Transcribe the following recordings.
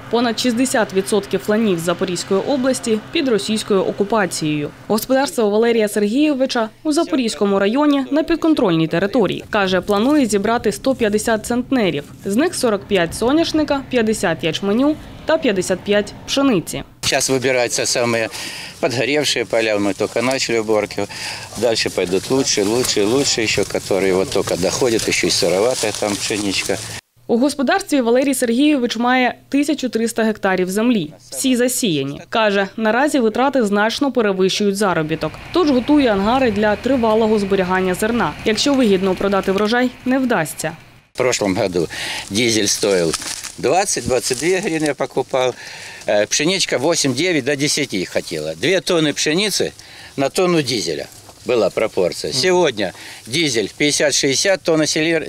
Понад 60% ланів Запорізької області під російською окупацією. Господарство Валерія Сергійовича у Запорізькому районі на підконтрольній території. Каже, планує зібрати 150 центнерів. З них 45 соняшника, 50 ячменю та 55 пшениці. Сейчас выбираются самые подгоревшие поля, мы только начали уборки. Дальше пойдут лучше, еще, которые вот только доходят, еще и сыроватая там пшеничка. У господарстві Валерій Сергійович має 1300 гектарів землі. Всі засіяні. Каже, наразі витрати значно перевищують заробіток. Тож готує ангари для тривалого зберігання зерна. Якщо вигідно продати врожай, не вдасться. В прошлом году дизель стоил 20-22 гривны я покупал. Пшеничка 8-9 до 10 хотела. 2 тонны пшеницы на тонну дизеля была пропорция. Сегодня дизель 50-60, тонна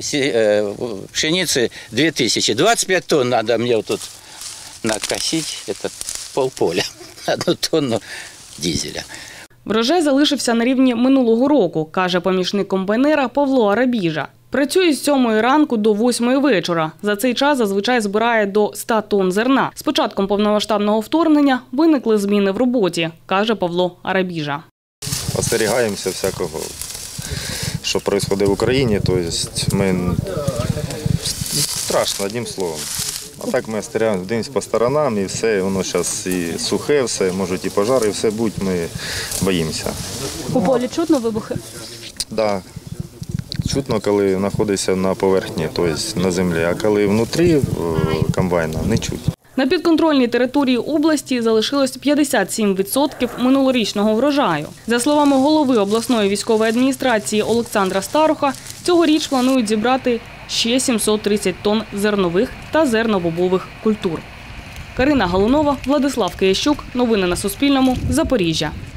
пшеницы 2000. 25 тонн надо мне вот тут накосить, это полполя, 1 тонну дизеля. Врожай залишився на рівні минулого року, каже помічник комбайнера Павло Арабіжа. Працює з 7 ранку до 8 вечора. За цей час зазвичай збирає до 100 тонн зерна. З початком повномасштабного вторгнення виникли зміни в роботі, каже Павло Арабіжа. Остерігаємося всякого, що відбувається в Україні. Тобто ми страшно, одним словом. А так ми остерігаємося, дивимося по сторонам і все, воно зараз і сухе, все, можуть і пожари, все будь, ми боїмося. У полі чутно вибухи? Так. Чутно, коли знаходиться на поверхні, тобто на землі, а коли внутрі комбайна не чуть. На підконтрольній території області залишилось 57% минулорічного врожаю. За словами голови обласної військової адміністрації Олександра Старуха, цьогоріч планують зібрати ще 730 тонн зернових та зернобобових культур. Карина Галунова, Владислав Киящук. Новини на Суспільному. Запоріжжя.